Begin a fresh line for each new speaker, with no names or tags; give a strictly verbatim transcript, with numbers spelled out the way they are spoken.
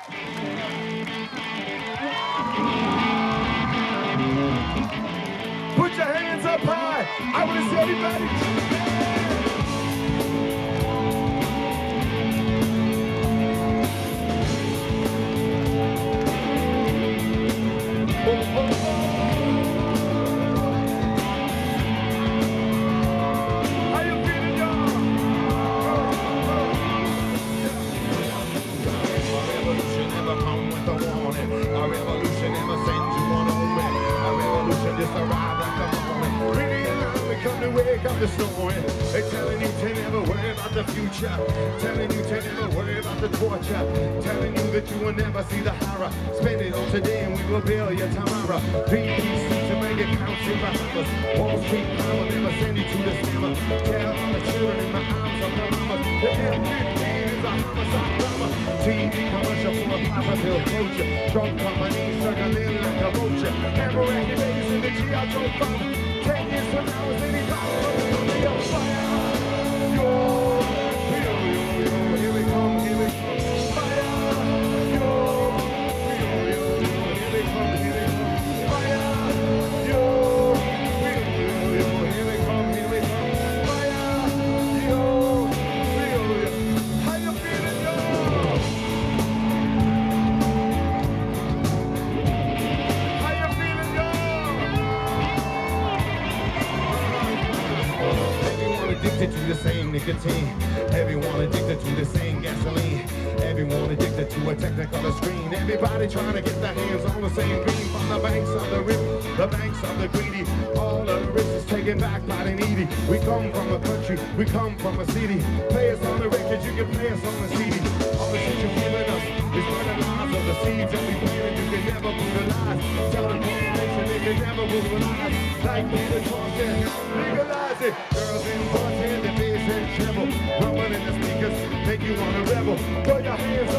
Put your hands up high. I want to see everybody. Oh, oh, oh. How you feeling, y'all? A revolution never come with a warning. A revolution never sends you on home. A revolution just arrived like a moment. Really alive, we come to wake up the storm. They're telling you to never worry about the future. Telling you to never worry about the torture. Telling you that you will never see the horror. Spend it on today and we will build your tomorrow. Three P C to make it count, super hammers. Wall Street power never send you to the scammer. Tell all the children in the arms of the mamas. The F fifteen is a homicide drama. T V commercial for a Papa Bill culture. Drunk company circling like a vulture. Never any days in the G I Joe fun. Ten years from now is any power. They on fire. Yo, yo, yo, yo, here we come, here we come. Fire. Yo, yo, yo, yo, here we come, here we come. Fire. Yo, yo, yo, yo, here we come, here we come. Fire. Yo, yo, yo. How you feeling, y'all? How you feeling, y'all? Everyone addicted to the same nicotine. Everyone addicted to the same gasoline. Everyone addicted to a technicolor screen. Everybody trying to get their hands on the same green. From the banks of the rich, the banks of the greedy. All of the rich is taken back by the needy. We come from a country, we come from a city. Play us on the record, you can play us on the C D. All the shit you're giving us is fertilizer of the seeds that we planted. You can never brutalize. Tell the corporation they can never brutalize. Like me the talk and legalize it. Girls in bars and the bass and treble. Rumbling in the speakers, make you wanna rebel. Put your hands